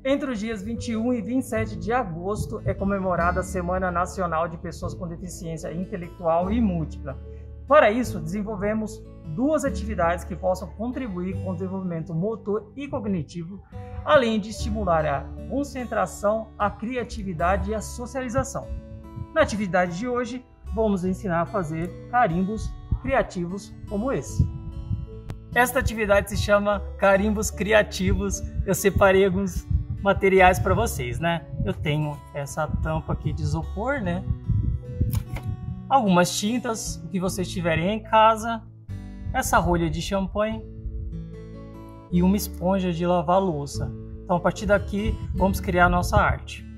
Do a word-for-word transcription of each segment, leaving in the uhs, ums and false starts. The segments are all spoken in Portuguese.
Entre os dias vinte e um e vinte e sete de agosto é comemorada a Semana Nacional de Pessoas com Deficiência Intelectual e Múltipla. Para isso, desenvolvemos duas atividades que possam contribuir com o desenvolvimento motor e cognitivo, além de estimular a concentração, a criatividade e a socialização. Na atividade de hoje, vamos ensinar a fazer carimbos criativos como esse. Esta atividade se chama Carimbos Criativos. Eu separei alguns materiais para vocês, né? Eu tenho essa tampa aqui de isopor, né? Algumas tintas, o que vocês tiverem em casa, essa rolha de champanhe e uma esponja de lavar louça. Então, a partir daqui, vamos criar a nossa arte.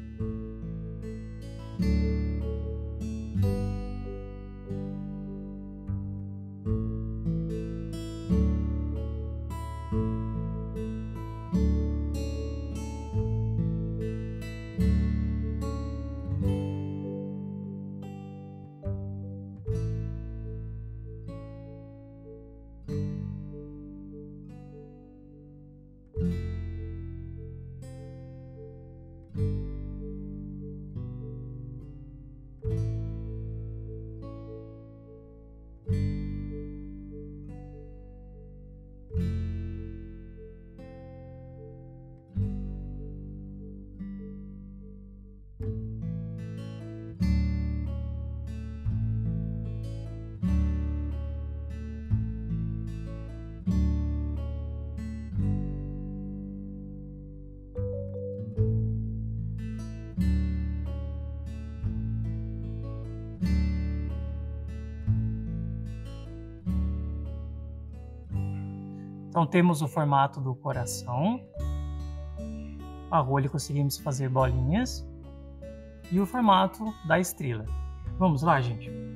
Então temos o formato do coração, a rolha conseguimos fazer bolinhas e o formato da estrela. Vamos lá, gente?